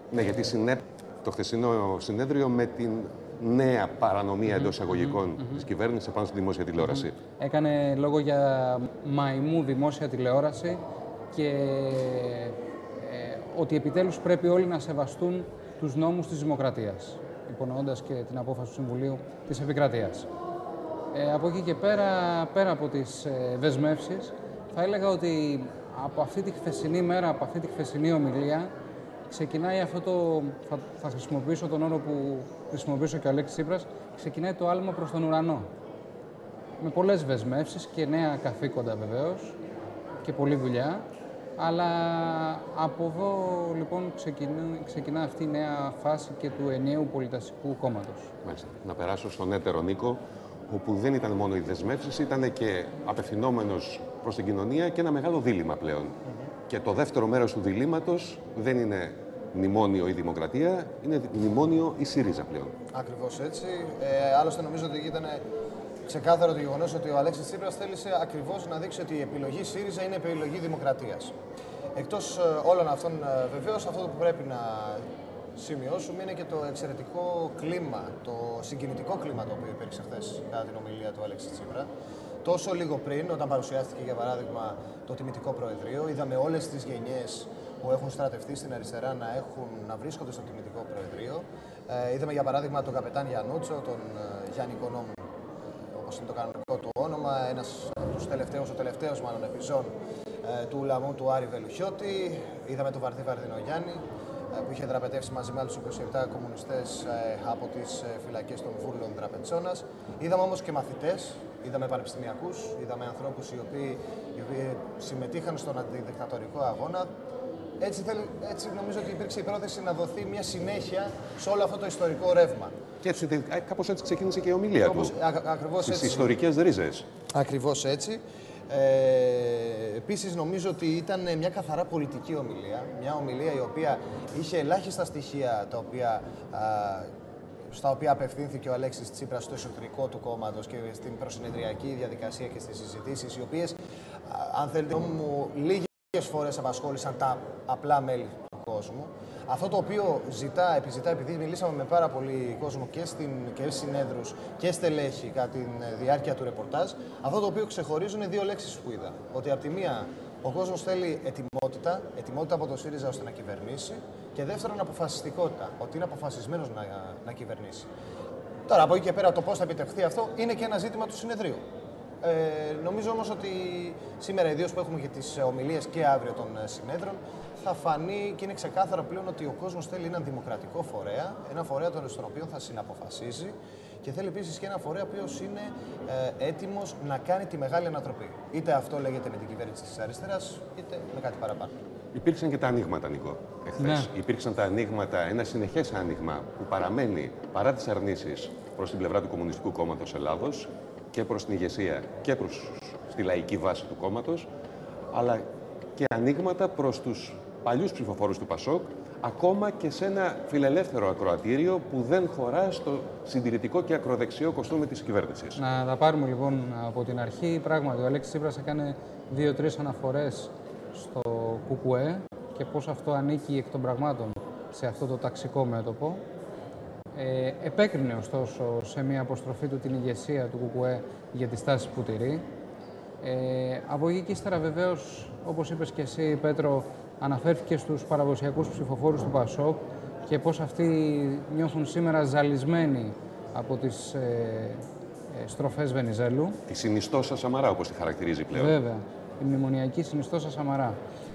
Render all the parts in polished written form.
Ναι, γιατί το χθεσινό συνέδριο με την νέα παρανομία εντός εισαγωγικών της κυβέρνησης επάνω στη δημόσια τηλεόραση. Έκανε λόγο για μαϊμού δημόσια τηλεόραση και ότι επιτέλους πρέπει όλοι να σεβαστούν τους νόμους της δημοκρατίας, υπονοώντας και την απόφαση του Συμβουλίου της Επικρατείας. Από εκεί και πέρα από τις δεσμεύσεις, θα έλεγα ότι από αυτή τη χθεσινή μέρα, από αυτή τη χθεσινή ομιλία, ξεκινάει αυτό το, θα χρησιμοποιήσω τον όρο που χρησιμοποιήσω και ο Αλέξης Τσίπρας, ξεκινάει το άλμα προς τον ουρανό. Με πολλές δεσμεύσεις και νέα καθήκοντα βεβαίως και πολλή δουλειά, αλλά από εδώ λοιπόν ξεκινά αυτή η νέα φάση και του ενιαίου πολιτιστικού κόμματος. Μάλιστα. Να περάσω στον έτερο Νίκο, όπου δεν ήταν μόνο οι δεσμεύσεις, ήταν και απευθυνόμενος προς την κοινωνία και ένα μεγάλο δίλημμα πλέον. Και το δεύτερο μέρος του διλήμματος δεν είναι μνημόνιο η Δημοκρατία, είναι μνημόνιο η ΣΥΡΙΖΑ πλέον. Ακριβώς έτσι. Άλλωστε νομίζω ότι ήταν ξεκάθαρο το γεγονός ότι ο Αλέξης Τσίπρας θέλησε ακριβώς να δείξει ότι η επιλογή ΣΥΡΙΖΑ είναι επιλογή Δημοκρατίας. Εκτός όλων αυτών βεβαίως αυτό που πρέπει να σημειώσουμε είναι και το εξαιρετικό κλίμα, το συγκινητικό κλίμα το οποίο υπήρξε χθες κατά την ομιλία του Αλέξη Τσίπρα. Τόσο λίγο πριν, όταν παρουσιάστηκε για παράδειγμα το τιμητικό προεδρείο, είδαμε όλες τις γενιές που έχουν στρατευτεί στην αριστερά να βρίσκονται στο τιμητικό προεδρείο. Είδαμε για παράδειγμα τον καπετάν Γιαννούτσο, τον Γιάννη Οικονόμου, όπως είναι το κανονικό του όνομα, ένας από τους τελευταίους, ο τελευταίος μάλλον επιζών του λαμού του Άρη Βελουχιώτη. Είδαμε τον Βαρδί Βαρδινογιάννη, που είχε δραπετεύσει μαζί με άλλους 27 κομμουνιστές από τις φυλακές των Βούρλων Δραπετσόνας. Είδαμε όμως και μαθητές, είδαμε πανεπιστημιακούς, είδαμε ανθρώπους οι οποίοι συμμετείχαν στον αντιδικτατορικό αγώνα. Έτσι νομίζω ότι υπήρξε η πρόθεση να δοθεί μια συνέχεια σε όλο αυτό το ιστορικό ρεύμα. Και έτσι, κάπως έτσι ξεκίνησε και η ομιλία του. Ακριβώς έτσι. Στις ιστορικές ρίζες. Ακριβώς έτσι. Επίσης νομίζω ότι ήταν μια καθαρά πολιτική ομιλία, μια ομιλία η οποία είχε ελάχιστα στοιχεία στα οποία απευθύνθηκε ο Αλέξης Τσίπρας στο εσωτερικό του κόμματος και στην προσυνεδριακή διαδικασία και στις συζητήσεις, οι οποίες, αν θέλετε, λίγες φορές απασχόλησαν τα απλά μέλη του κόσμου. Αυτό το οποίο επιζητά, επειδή μιλήσαμε με πάρα πολύ κόσμο και συνέδρους και στελέχη κατά τη διάρκεια του ρεπορτάζ, αυτό το οποίο ξεχωρίζουν είναι δύο λέξεις που είδα. Ότι από τη μία ο κόσμος θέλει ετοιμότητα από το ΣΥΡΙΖΑ ώστε να κυβερνήσει, και δεύτερον αποφασιστικότητα, ότι είναι αποφασισμένος να κυβερνήσει. Τώρα από εκεί και πέρα το πώς θα επιτευχθεί αυτό είναι και ένα ζήτημα του συνεδρίου. Νομίζω όμως ότι σήμερα, ιδίως που έχουμε και τις ομιλίες και αύριο των συνέδρων, θα φανεί και είναι ξεκάθαρο πλέον ότι ο κόσμος θέλει έναν δημοκρατικό φορέα, ένα φορέα στον οποίο θα συναποφασίζει, και θέλει επίσης και ένα φορέα ο οποίος είναι έτοιμος να κάνει τη μεγάλη ανατροπή. Είτε αυτό λέγεται με την κυβέρνηση της αριστεράς, είτε με κάτι παραπάνω. Υπήρξαν και τα ανοίγματα, Νικό, εχθές. Ναι. Υπήρξαν τα ανοίγματα, ένα συνεχές άνοιγμα που παραμένει παρά τις αρνήσεις προς την πλευρά του Κομμουνιστικού Κόμματος Ελλάδος και προς την ηγεσία και στη λαϊκή βάση του κόμματος, αλλά και ανοίγματα προς τους παλιούς ψηφοφόρους του ΠΑΣΟΚ, ακόμα και σε ένα φιλελεύθερο ακροατήριο που δεν χωρά στο συντηρητικό και ακροδεξιό κοστούμι της κυβέρνησης. Να τα πάρουμε λοιπόν από την αρχή. Πράγματι, ο Αλέξης Τσίπρας έκανε 2-3 αναφορές στο ΚΚΕ και πώς αυτό ανήκει εκ των πραγμάτων σε αυτό το ταξικό μέτωπο. Επέκρινε ωστόσο σε μια αποστροφή του την ηγεσία του ΚΚΕ για τη στάση που τηρεί. Από εκεί και ύστερα βεβαίως, όπως είπες και εσύ Πέτρο, αναφέρθηκε στους παραδοσιακούς ψηφοφόρους του ΠΑΣΟΚ και πώς αυτοί νιώθουν σήμερα ζαλισμένοι από τις στροφές Βενιζέλου. Τη συνιστόσα Σαμαρά, όπως τη χαρακτηρίζει πλέον. Βέβαια, η μνημονιακή συνιστόσα Σαμαρά.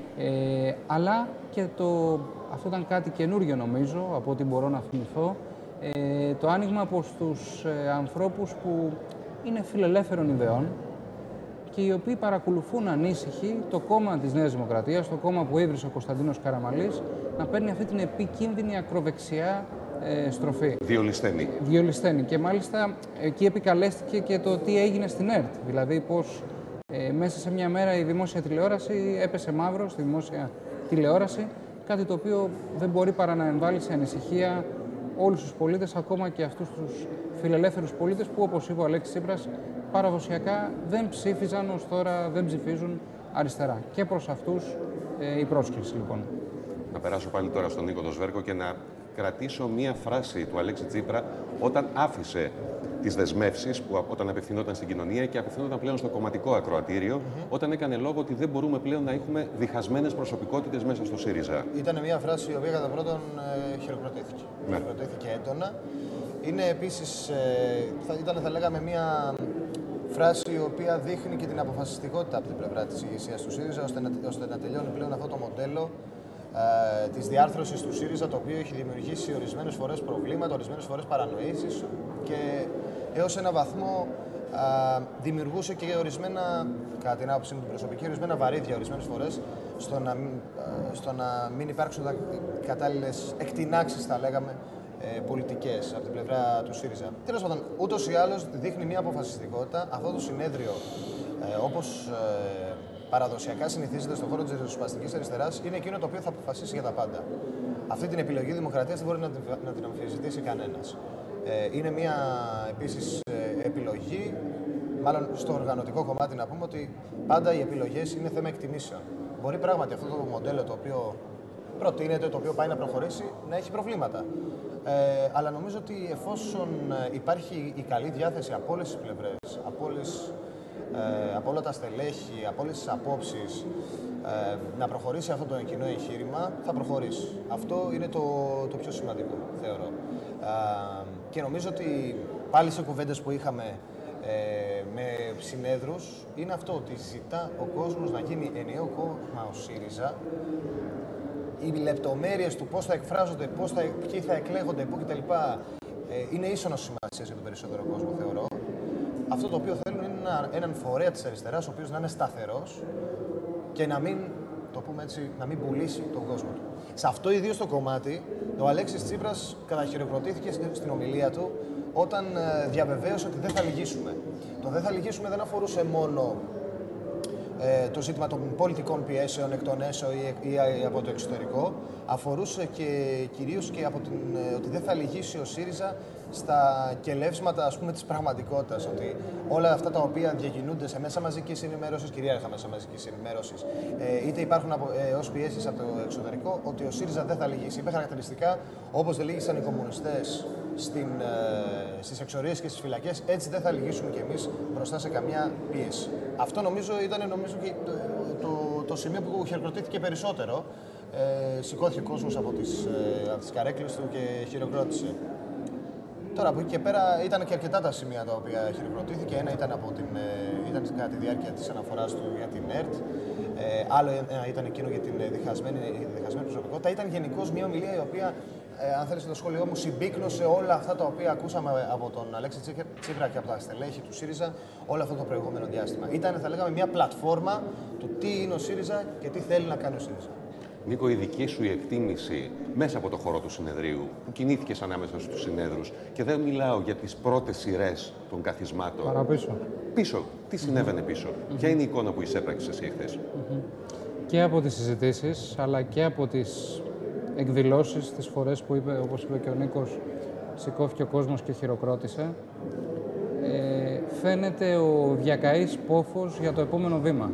Αλλά και αυτό ήταν κάτι καινούριο νομίζω, από ό,τι μπορώ να θυμηθώ, το άνοιγμα προς τους ανθρώπους που είναι φιλελεύθερων ιδεών και οι οποίοι παρακολουθούν ανήσυχοι το κόμμα της Νέας Δημοκρατίας, το κόμμα που ίδρυσε ο Κωνσταντίνος Καραμανλής, να παίρνει αυτή την επικίνδυνη ακροδεξιά στροφή. Διολυσθένη. Και μάλιστα εκεί επικαλέστηκε και το τι έγινε στην ΕΡΤ. Δηλαδή πώς μέσα σε μια μέρα η δημόσια τηλεόραση έπεσε μαύρο στη δημόσια τηλεόραση, κάτι το οποίο δεν μπορεί παρά να εμβάλει σε ανησυχία όλους τους πολίτες, ακόμα και αυτούς τους φιλελεύθερους πολίτες που, όπως είπε ο Αλέξης Τσίπρας, παραδοσιακά δεν ψήφιζαν ως τώρα, δεν ψηφίζουν αριστερά. Και προς αυτούς η πρόσκληση λοιπόν. να περάσω πάλι τώρα στον Νίκο τον Σβέρκο και να κρατήσω μία φράση του Αλέξη Τσίπρα όταν άφησε τις δεσμεύσεις που όταν απευθυνόταν στην κοινωνία και απευθυνόταν πλέον στο κομματικό ακροατήριο, όταν έκανε λόγο ότι δεν μπορούμε πλέον να έχουμε διχασμένες προσωπικότητες μέσα στο ΣΥΡΙΖΑ. Ήταν μια φράση η οποία κατά πρώτον χειροκροτήθηκε. Ναι. Χειροκροτήθηκε έντονα. Είναι επίσης, θα λέγαμε, μια φράση η οποία δείχνει και την αποφασιστικότητα από την πλευρά της ηγεσίας του ΣΥΡΙΖΑ ώστε να τελειώνει πλέον αυτό το μοντέλο της διάρθρωσης του ΣΥΡΙΖΑ, το οποίο έχει δημιουργήσει ορισμένες φορές προβλήματα, ορισμένες φορές παρανοήσεις και έως ένα βαθμό δημιουργούσε και ορισμένα, κατά την άποψή μου την προσωπική, ορισμένα βαρύδια ορισμένες φορές στο να μην υπάρξουν κατάλληλες εκτινάξεις, θα λέγαμε, πολιτικές από την πλευρά του ΣΥΡΙΖΑ. Τέλος πάντων, ούτως ή άλλως δείχνει μια αποφασιστικότητα. Αυτό το συνέδριο, όπως παραδοσιακά συνηθίζεται στον χώρο της ριζοσπαστικής αριστεράς, είναι εκείνο το οποίο θα αποφασίσει για τα πάντα. Αυτή την επιλογή δημοκρατίας δεν μπορεί να την αμφισβητήσει κανένας. Είναι μια επίσης επιλογή, μάλλον στο οργανωτικό κομμάτι να πούμε ότι πάντα οι επιλογές είναι θέμα εκτιμήσεων. Μπορεί πράγματι αυτό το μοντέλο το οποίο προτείνεται, το οποίο πάει να προχωρήσει, να έχει προβλήματα. Αλλά νομίζω ότι εφόσον υπάρχει η καλή διάθεση από όλες τις πλευρές, από όλα τα στελέχη, από όλες τις απόψεις, να προχωρήσει αυτό το κοινό εγχείρημα, θα προχωρήσει. Αυτό είναι το πιο σημαντικό, θεωρώ. Και νομίζω ότι πάλι σε κουβέντες που είχαμε με συνέδρους, είναι αυτό ότι ζητά ο κόσμος να γίνει ενιαίο κόμμα ο ΣΥΡΙΖΑ. Οι λεπτομέρειες του πώς θα εκφράζονται, ποιοι θα εκλέγονται, πού κτλ. Είναι ίσονος σημασίας για τον περισσότερο κόσμο, θεωρώ. Αυτό το οποίο θέλουν είναι έναν φορέα της αριστεράς, ο οποίος να είναι σταθερός και να μην, το πούμε έτσι, να μην πουλήσει τον κόσμο του. Σε αυτό ιδίως το κομμάτι, ο Αλέξης Τσίπρας καταχειροκροτήθηκε στην ομιλία του όταν διαβεβαίωσε ότι δεν θα λυγίσουμε. Το δεν θα λυγίσουμε δεν αφορούσε μόνο το ζήτημα των πολιτικών πιέσεων εκ των έσω ή από το εξωτερικό, αφορούσε και κυρίως και ότι δεν θα λυγίσει ο ΣΥΡΙΖΑ στα κελεύσματα, ας πούμε, της πραγματικότητας. Ότι όλα αυτά τα οποία διακινούνται σε μέσα μαζικής ενημέρωσης, κυρίαρχα μέσα μαζικής ενημέρωσης, είτε υπάρχουν ως πιέσεις από το εξωτερικό, ότι ο ΣΥΡΙΖΑ δεν θα λυγίσει. Είπε χαρακτηριστικά, όπως δεν λύγησαν οι κομμουνιστές στις εξορίες και στις φυλακές, έτσι δεν θα λυγίσουμε κι εμείς μπροστά σε καμιά πίεση. Αυτό ήταν και το σημείο που χειροκροτήθηκε περισσότερο. Σηκώθηκε ο κόσμος από τις καρέκλες του και χειροκρότησε. Τώρα από εκεί και πέρα ήταν και αρκετά τα σημεία τα οποία χειροκροτήθηκε. Ένα ήταν ήταν κατά τη διάρκεια της αναφοράς του για την ΕΡΤ. Άλλο ήταν εκείνο για την διχασμένη προσωπικότητα. Ήταν γενικώς μια ομιλία η οποία, αν θέλετε το σχόλιο μου, συμπίκνωσε όλα αυτά τα οποία ακούσαμε από τον Αλέξη Τσίπρα και από τα στελέχη του ΣΥΡΙΖΑ όλο αυτό το προηγούμενο διάστημα. Ήταν, θα λέγαμε, μια πλατφόρμα του τι είναι ο ΣΥΡΙΖΑ και τι θέλει να κάνει ο ΣΥΡΙΖΑ. Νίκο, η δική σου εκτίμηση μέσα από το χώρο του συνεδρίου, που κινήθηκες ανάμεσα στους συνέδρους, και δεν μιλάω για τις πρώτες σειρές των καθισμάτων. Παραπίσω. Πίσω. Τι συνέβαινε πίσω. Ποια είναι η εικόνα που εισέπραξες εσύ χθες. Και από τις συζητήσεις, αλλά και από τις εκδηλώσεις, τις φορές που είπε, όπως είπε και ο Νίκος, σηκώθηκε ο κόσμος και χειροκρότησε. Φαίνεται ο διακαής πόφος για το επόμενο βήμα.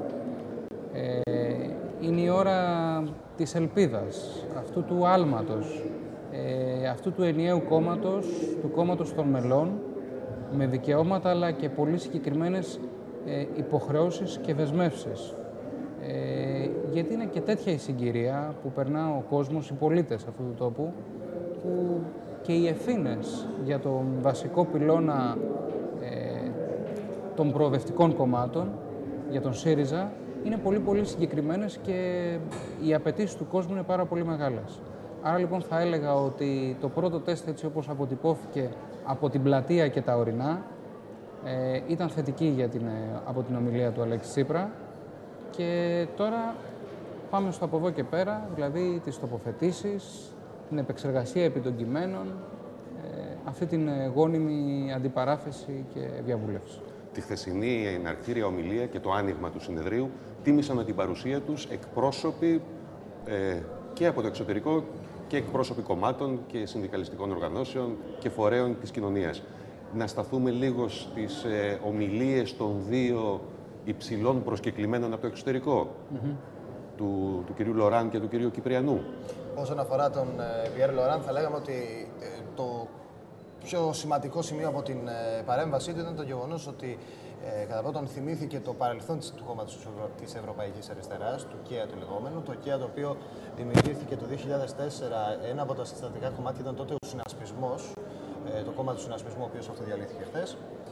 Είναι η ώρα της ελπίδας, αυτού του άλματος, αυτού του ενιαίου κόμματος, του κόμματος των μελών, με δικαιώματα αλλά και πολύ συγκεκριμένες υποχρεώσεις και δεσμεύσεις. Γιατί είναι και τέτοια η συγκυρία που περνά ο κόσμος, οι πολίτες αυτού του τόπου, που και οι ευθύνες για τον βασικό πυλώνα των προοδευτικών κομμάτων, για τον ΣΥΡΙΖΑ, είναι πολύ πολύ συγκεκριμένες και οι απαιτήσεις του κόσμου είναι πάρα πολύ μεγάλες. Άρα λοιπόν θα έλεγα ότι το πρώτο τεστ, έτσι όπως αποτυπώθηκε από την πλατεία και τα ορεινά, ήταν θετική από την ομιλία του Αλέξη Τσίπρα, και τώρα πάμε στο από εδώ και πέρα, δηλαδή τις τοποθετήσεις, την επεξεργασία επί των κειμένων, αυτή την γόνιμη αντιπαράθεση και διαβούλευση. Τη χθεσινή εναρκτήρια ομιλία και το άνοιγμα του συνεδρίου τίμησαν με την παρουσία τους εκπρόσωποι και από το εξωτερικό και εκπρόσωποι κομμάτων και συνδικαλιστικών οργανώσεων και φορέων της κοινωνίας. Να σταθούμε λίγο στις ομιλίες των δύο υψηλών προσκεκλημένων από το εξωτερικό. του κυρίου Λοράν και του κυρίου Κυπριανού. Όσον αφορά τον Πιέρ Λοράν, θα λέγαμε ότι το πιο σημαντικό σημείο από την παρέμβασή του ήταν το γεγονός ότι κατά πρώτον θυμήθηκε το παρελθόν του κόμματος της Ευρωπαϊκής Αριστεράς, του ΚΕΑ του λεγόμενου. Το ΚΕΑ, το οποίο δημιουργήθηκε το 2004, ένα από τα συστατικά κομμάτια ήταν τότε ο Συνασπισμός, το κόμμα του Συνασπισμού, ο οποίος αυτοδιαλύθηκε χθες.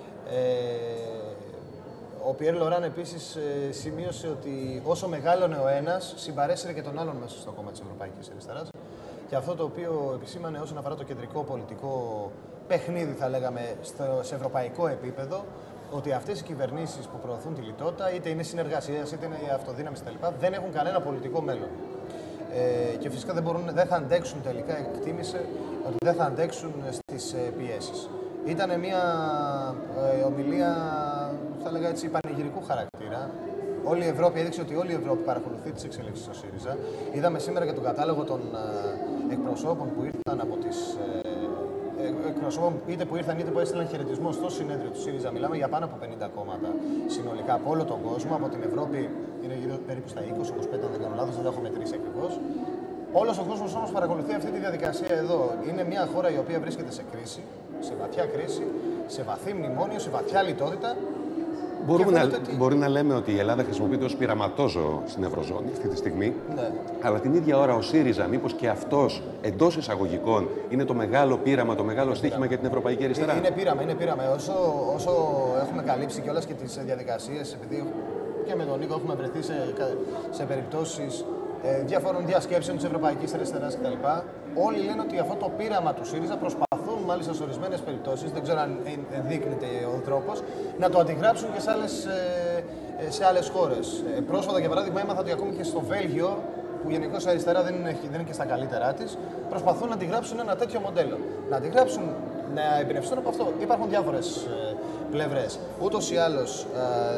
Ο Πιέρ Λοράν επίσης σημείωσε ότι όσο μεγάλωνε ο ένας, συμπαρέσυρε και τον άλλον μέσα στο κόμμα της Ευρωπαϊκής Αριστεράς. Και αυτό το οποίο επισήμανε όσον αφορά το κεντρικό πολιτικό παιχνίδι, θα λέγαμε, σε ευρωπαϊκό επίπεδο, ότι αυτές οι κυβερνήσεις που προωθούν τη λιτότητα, είτε είναι συνεργασίας, είτε είναι αυτοδύναμης κτλ., δεν έχουν κανένα πολιτικό μέλλον. Και φυσικά δεν θα αντέξουν, τελικά εκτίμησε ότι δεν θα αντέξουν στις πιέσεις. Ήταν μια ομιλία, θα λέγα έτσι, πανηγυρικού χαρακτήρα. Όλη η Ευρώπη έδειξε ότι όλη η Ευρώπη παρακολουθεί τις εξελίξεις στο ΣΥΡΙΖΑ. Είδαμε σήμερα και τον κατάλογο των εκπροσώπων που ήρθαν από τις. Εκπροσώπων είτε που ήρθαν είτε που έστειλαν χαιρετισμό στο συνέδριο του ΣΥΡΙΖΑ. Μιλάμε για πάνω από 50 κόμματα συνολικά από όλο τον κόσμο. Από την Ευρώπη είναι γύρω περίπου στα 20-25, αν δεν κάνω λάθος, δεν τα έχω μετρήσει ακριβώς. Όλος ο κόσμος όμως παρακολουθεί αυτή τη διαδικασία εδώ. Είναι μια χώρα η οποία βρίσκεται σε κρίση, σε βαθιά κρίση, σε βαθύ μνημόνιο, σε βαθιά λιτότητα. Μπορεί να λέμε ότι η Ελλάδα χρησιμοποιείται ως πειραματόζωο στην Ευρωζώνη αυτή τη στιγμή, ναι. Αλλά την ίδια ώρα ο ΣΥΡΙΖΑ, μήπως και αυτός εντός εισαγωγικών είναι το μεγάλο πείραμα, το μεγάλο στοίχημα για την Ευρωπαϊκή Αριστερά. Είναι πείραμα. Όσο έχουμε καλύψει κιόλας και τις διαδικασίες, επειδή και με τον Νίκο έχουμε βρεθεί σε περιπτώσεις διαφόρων διασκέψεων της Ευρωπαϊκής Αριστεράς κτλ. Όλοι λένε ότι αυτό το πείραμα του ΣΥΡΙΖΑ προσπαθούν, μάλιστα σε ορισμένες περιπτώσεις, δεν ξέρω αν δείχνεται ο τρόπος, να το αντιγράψουν και σε άλλες χώρες. Πρόσφατα, για παράδειγμα, έμαθα ότι ακόμη και στο Βέλγιο, που γενικώς η αριστερά δεν είναι και στα καλύτερά της, προσπαθούν να αντιγράψουν ένα τέτοιο μοντέλο. Να αντιγράψουν, να εμπνευστούν από αυτό. Υπάρχουν διάφορες πλευρές. Ούτως ή άλλως,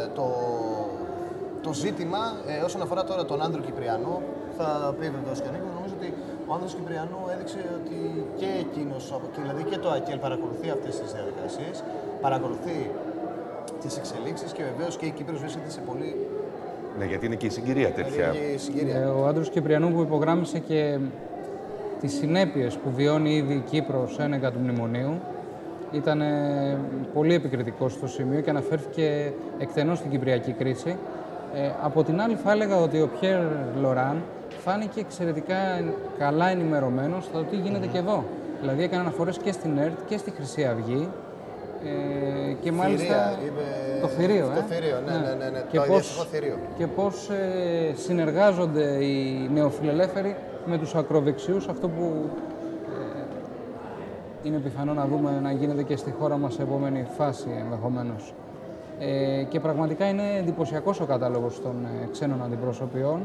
το ζήτημα, όσον αφορά τώρα τον Άνδρο Κυπριανό, θα πει βεβαίως και ο Νίκος, νομίζω ότι ο Άνδρος Κυπριανού έδειξε ότι και εκείνος, δηλαδή και το ΑΚΕΛ, παρακολουθεί αυτές τις διαδικασίες, παρακολουθεί τις εξελίξεις και βεβαίως και η Κύπρος βρίσκεται σε πολύ. Ναι, γιατί είναι και η συγκυρία τέτοια. Ο Άνδρος Κυπριανού που υπογράμμισε και τις συνέπειες που βιώνει ήδη η Κύπρος ένεκα του μνημονίου, ήταν πολύ επικριτικός στο σημείο και αναφέρθηκε εκτενώς στην κυπριακή κρίση. Από την άλλη θα έλεγα ότι ο Πιέρ Λοράν φάνηκε εξαιρετικά καλά ενημερωμένος στο τι γίνεται και εδώ. Δηλαδή έκανε αναφορές και στην ΕΡΤ και στη Χρυσή Αυγή. Και μάλιστα το θηρίο, ναι. Και πώς συνεργάζονται οι νεοφιλελεύθεροι με τους ακροδεξιούς, αυτό που είναι πιθανό να δούμε να γίνεται και στη χώρα μας σε επόμενη φάση ενδεχομένως. Και πραγματικά είναι εντυπωσιακός ο κατάλογος των ξένων αντιπροσωπιών.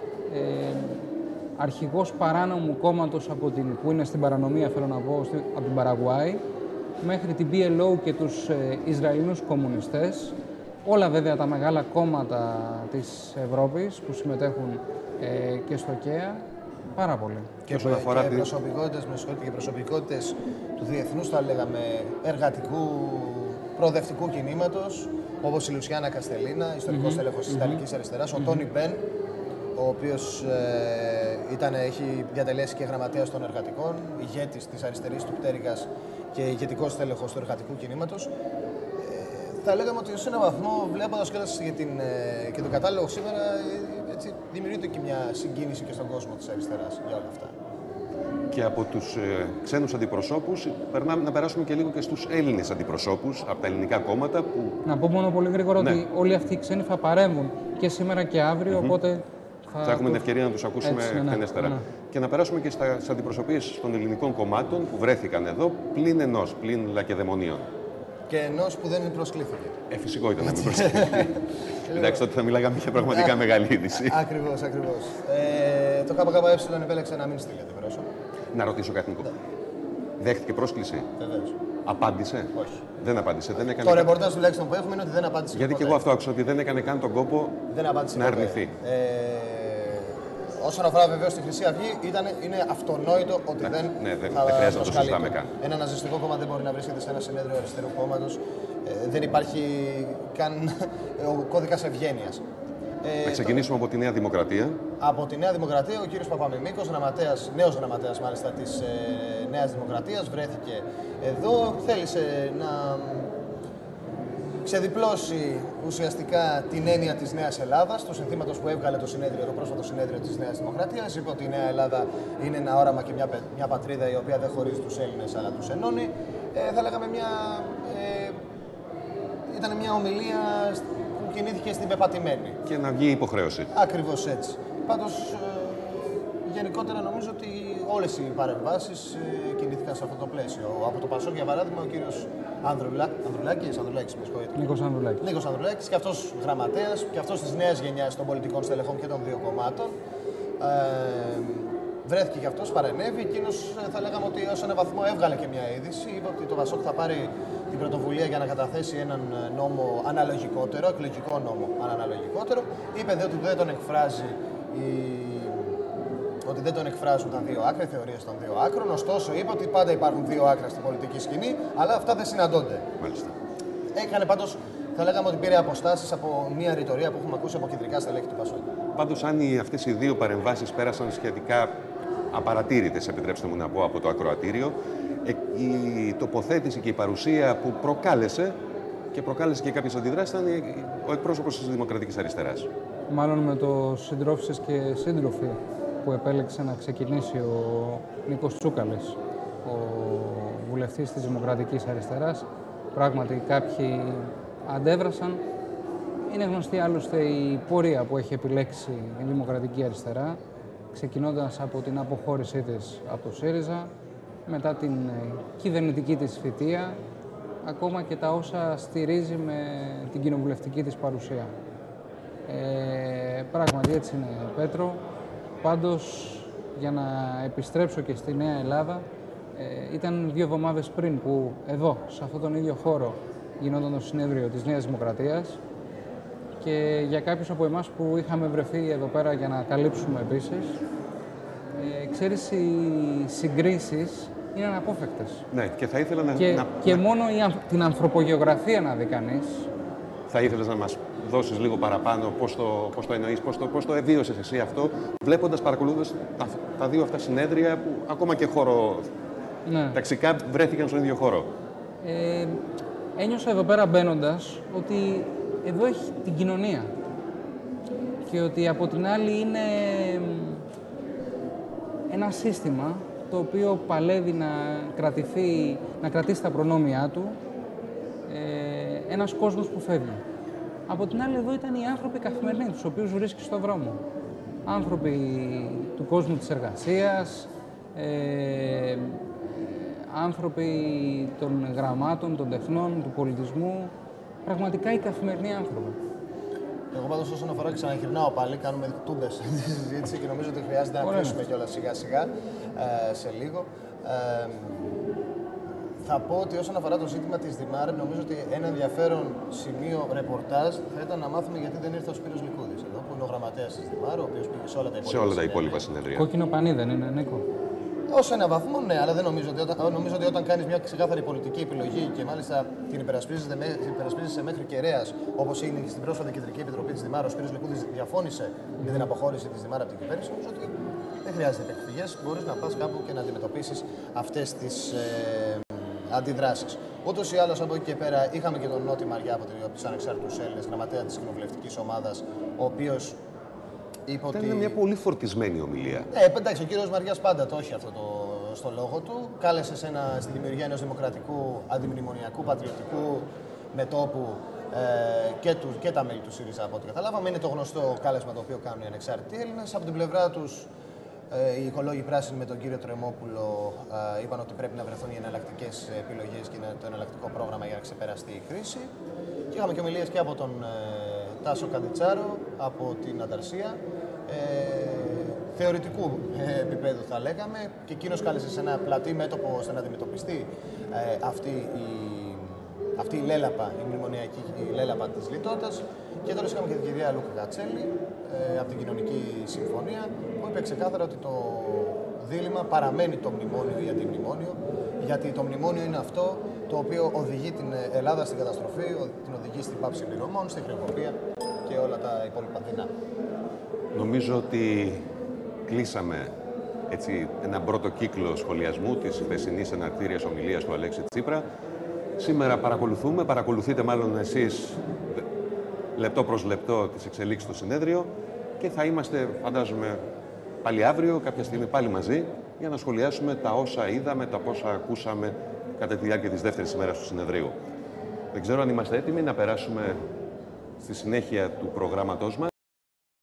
Αρχηγός παράνομου κόμματος που είναι στην παρανομία, θέλω να πω, από την Παραγουάη, μέχρι την PLO και τους Ισραηλινούς κομμουνιστές. Όλα βέβαια τα μεγάλα κόμματα της Ευρώπης που συμμετέχουν και στο ΚΕΑ. Πάρα πολύ. Και προσωπικότητες του διεθνούς, θα λέγαμε, εργατικού προοδευτικού κινήματος, όπως η Λουσιάνα Καστελίνα, ιστορικός τέλεχος της Ιταλικής Αριστεράς, ο Τόνι Μπεν, ο οποίος έχει διατελέσει και γραμματέας των εργατικών, ηγέτης της αριστερής του πτέρυγας και ηγετικός τέλεχος του εργατικού κινήματος. Θα λέγαμε ότι σε έναν βαθμό, βλέποντας και τον κατάλογο σήμερα, έτσι, δημιουργείται και μια συγκίνηση και στον κόσμο της αριστεράς για όλα αυτά. Και από τους ξένους αντιπροσώπους, να περάσουμε και λίγο και στους Έλληνες αντιπροσώπους από τα ελληνικά κόμματα. Να πω μόνο πολύ γρήγορα ότι όλοι αυτοί οι ξένοι θα παρέμβουν και σήμερα και αύριο, οπότε θα έχουμε την ευκαιρία να τους ακούσουμε εκτενέστερα. Ναι. Και να περάσουμε και στις αντιπροσωπείες των ελληνικών κομμάτων που βρέθηκαν εδώ, πλην Λακεδαιμονίων. Και ενός που δεν προσκλήθηκε. Φυσικό ήταν να μην προσκλήθηκε. Εντάξει, τότε θα μιλάγαμε για πραγματικά μεγάλη είδηση. Ακριβώς. Το ΚΚΕ επέλεξε να μην στείλετε πρόσωπο. Να ρωτήσω κάτι, Νίκο. Δέχτηκε πρόσκληση. Βεβαίως. Απάντησε. Όχι. Δεν απάντησε. Το ρεπορτάζ τουλάχιστον που έχουμε είναι ότι δεν απάντησε. Γιατί και εγώ αυτό άκουσα, ότι δεν έκανε καν τον κόπο να αρνηθεί. Όσον αφορά βεβαίως τη Χρυσή Αυγή, είναι αυτονόητο ότι δεν χρειάζεται να το συζητάμε καν. Ένα ναζιστικό κόμμα δεν μπορεί να βρίσκεται σε ένα συνέδριο αριστερού κόμματος. Δεν υπάρχει καν ο κώδικας ευγένειας. Να ξεκινήσουμε από τη Νέα Δημοκρατία. Από τη Νέα Δημοκρατία, ο κύριος Παπαμιμίκος, νέος γραμματέας μάλιστα της Νέας Δημοκρατίας, βρέθηκε εδώ. Θέλησε να ξεδιπλώσει ουσιαστικά την έννοια της Νέας Ελλάδας, του συνθήματος που έβγαλε το πρόσφατο συνέδριο της Νέας Δημοκρατίας. Είπε ότι η Νέα Ελλάδα είναι ένα όραμα και μια πατρίδα η οποία δεν χωρίζει τους Έλληνες αλλά τους ενώνει. Θα λέγαμε ήταν μια ομιλία που κινήθηκε στην πεπατημένη. Και να βγει υποχρέωση. Ακριβώς έτσι. Πάντως, γενικότερα νομίζω ότι όλες οι παρεμβάσεις κινήθηκαν σε αυτό το πλαίσιο. Από το ΠΑΣΟΚ, για παράδειγμα, ο κύριος Ανδρουλάκης, με συγχωρείτε. Νίκος Ανδρουλάκης, και αυτός γραμματέας, και αυτός της νέας γενιάς των πολιτικών στελεχών και των δύο κομμάτων. Βρέθηκε και αυτός, παρενέβη. Εκείνος θα λέγαμε ότι ως έναν βαθμό έβγαλε και μια είδηση. Είπε ότι το ΠΑΣΟΚ θα πάρει την πρωτοβουλία για να καταθέσει έναν νόμο αναλογικότερο, εκλογικό νόμο αναλογικότερο. Είπε ότι δεν τον εκφράζει ότι δεν τον εκφράζουν τα δύο άκρα, οι θεωρίες των δύο άκρων. Ωστόσο, είπε ότι πάντα υπάρχουν δύο άκρα στην πολιτική σκηνή, αλλά αυτά δεν συναντώνται. Μάλιστα. Έκανε πάντως, θα λέγαμε ότι πήρε αποστάσεις από μια ρητορία που έχουμε ακούσει από κεντρικά στελέχη του ΠΑΣΟΚ. Πάντως, αν αυτές οι δύο παρεμβάσεις πέρασαν σχετικά απαρατήρητες, επιτρέψτε μου να πω, από το ακροατήριο, η τοποθέτηση και η παρουσία που προκάλεσε και κάποιες αντιδράσεις ήταν ο εκπρόσωπος της Δημοκρατικής Αριστεράς. Μάλλον με το συντρόφισσες και σύντροφοι που επέλεξε να ξεκινήσει ο Νίκος Τσούκαλης, ο βουλευτής της Δημοκρατικής Αριστεράς. Πράγματι κάποιοι αντέδρασαν. Είναι γνωστή άλλωστε η πορεία που έχει επιλέξει η Δημοκρατική Αριστερά, ξεκινώντας από την αποχώρησή της από το ΣΥΡΙΖΑ, μετά την κυβερνητική της θητεία, ακόμα και τα όσα στηρίζει με την κοινοβουλευτική της παρουσία. Πράγματι έτσι είναι, Πέτρο. Πάντως, για να επιστρέψω και στη Νέα Ελλάδα, ήταν 2 εβδομάδες πριν που εδώ, σε αυτόν τον ίδιο χώρο, γινόταν το συνέδριο της Νέας Δημοκρατίας, και για κάποιους από εμάς που είχαμε βρεθεί εδώ πέρα για να καλύψουμε επίσης, ξέρεις, οι συγκρίσεις είναι αναπόφευκτες. Ναι, και θα ήθελα και μόνο την ανθρωπογεωγραφία να δει κανείς. Θα ήθελες να μας δώσεις λίγο παραπάνω πώς το εννοείς, πώς το εβίωσες εσύ αυτό, παρακολουθώντας τα δύο αυτά συνέδρια που ακόμα και ταξικά βρέθηκαν στον ίδιο χώρο. Ένιωσα εδώ πέρα μπαίνοντας ότι εδώ έχει την κοινωνία και ότι από την άλλη είναι ένα σύστημα το οποίο παλεύει να κρατήσει τα προνόμια του, ένας κόσμος που φεύγει. Από την άλλη εδώ ήταν οι άνθρωποι καθημερινοί, τους οποίους βρίσκει στον δρόμο. Άνθρωποι του κόσμου της εργασίας, άνθρωποι των γραμμάτων, των τεχνών, του πολιτισμού, πραγματικά οι καθημερινοί άνθρωποι. Εγώ πάντως όσον αφορά, ξαναγυρνάω πάλι, κάνουμε τούμπες στη συζήτηση και νομίζω ότι χρειάζεται να κλείσουμε κιόλας σιγά σιγά σε λίγο. Θα πω ότι όσον αφορά το ζήτημα της Δημάρ, νομίζω ότι ένα ενδιαφέρον σημείο ρεπορτάζ θα ήταν να μάθουμε γιατί δεν ήρθε ο Σπύρος Λικούδης εδώ, που είναι ο γραμματέας της Δημάρ, ο οποίος πήγε σε όλα τα υπόλοιπα συνέδρια. Κόκκινο πανί δεν είναι, Νίκο? Ως ένα βαθμό, ναι, αλλά δεν νομίζω ότι όταν κάνεις μια ξεκάθαρη πολιτική επιλογή και μάλιστα την υπερασπίζεσαι μέχρι κεραίας, όπως έγινε και στην πρόσφατη Κεντρική Επιτροπή της Δημάρ, ο Σπύρος Λικούδης διαφώνησε για την αποχώρηση της Δημάρ από την κυβέρνηση, νομίζω ότι δεν χρειάζεται επεκφυγές, μπορείς να πας κάπου και να αντιμετωπίσεις αυτές τις αντιδράσεις. Ούτως ή άλλως από εκεί και πέρα είχαμε και τον Νότι Μαριά από τους Ανεξάρτητους Έλληνες, γραμματέα της κοινοβουλευτικής ομάδας, ο οποίος είπε ότι. Ήταν μια πολύ φορτισμένη ομιλία. Εντάξει, ο κύριος Μαριάς πάντα το έχει αυτό στο λόγο του. Κάλεσε στη δημιουργία ενός δημοκρατικού, αντιμνημονιακού, πατριωτικού μετώπου και τα μέλη του ΣΥΡΙΖΑ, από ό,τι καταλάβαμε. Είναι το γνωστό κάλεσμα το οποίο κάνουν οι Ανεξάρτητοι Έλληνες. Από την πλευρά τους, οι οικολόγοι πράσινοι με τον κύριο Τρεμόπουλο είπαν ότι πρέπει να βρεθούν οι εναλλακτικές επιλογές και το εναλλακτικό πρόγραμμα για να ξεπεραστεί η κρίση. Και είχαμε και ομιλίες και από τον Τάσο Καντιτσάρο, από την Ανταρσία, θεωρητικού επίπεδου θα λέγαμε, και εκείνος κάλεσε σε ένα πλατή μέτωπο ώστε να αντιμετωπιστεί αυτή η λέλαπα, η μνημονιακή λέλαπα της λιτότητας. Και τώρα είχαμε και την κυρία Λούκα Κατσέλη από την Κοινωνική Συμφωνία, που είπε ξεκάθαρα ότι το δίλημμα παραμένει το μνημόνιο ή αντιμνημόνιο, γιατί το μνημόνιο είναι αυτό το οποίο οδηγεί την Ελλάδα στην καταστροφή, την οδηγεί στην πάυση πληρωμών, στην χρεοκοπία και όλα τα υπόλοιπα δεινά. Νομίζω ότι κλείσαμε έτσι έναν πρώτο κύκλο σχολιασμού της χθεσινής εναρκτήριας ομιλίας του Αλέξη Τσίπρα. Σήμερα παρακολουθείτε μάλλον εσείς λεπτό προς λεπτό τις εξελίξεις στο συνέδριο και θα είμαστε, φαντάζομαι, πάλι αύριο, κάποια στιγμή πάλι μαζί, για να σχολιάσουμε τα όσα είδαμε, τα όσα ακούσαμε κατά τη διάρκεια της δεύτερης ημέρας του συνεδρίου. Δεν ξέρω αν είμαστε έτοιμοι να περάσουμε στη συνέχεια του προγράμματός μας.